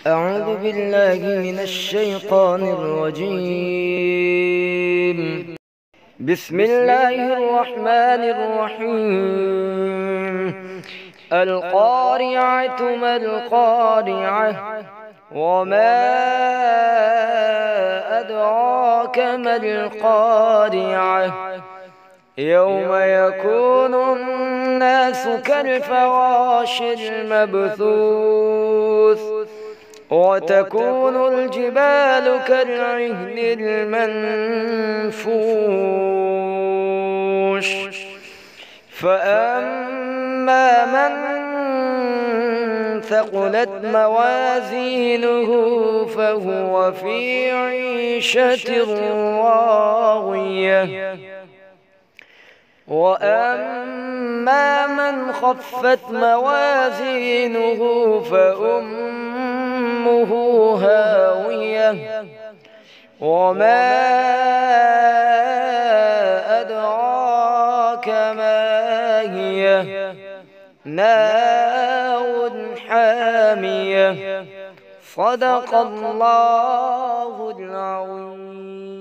أعوذ بالله من الشيطان الرجيم. بسم الله الرحمن الرحيم. القارعة ما القارعة وما أدراك ما القارعة يوم يكون الناس كالفراش المبثوث وتكون الجبال كالعهن المنفوش فأما من ثقلت موازينه فهو في عيشة راضية وأما من خفت موازينه فأمه هاوية وما أدراك ما هي نار حامية. صدق الله العظيم.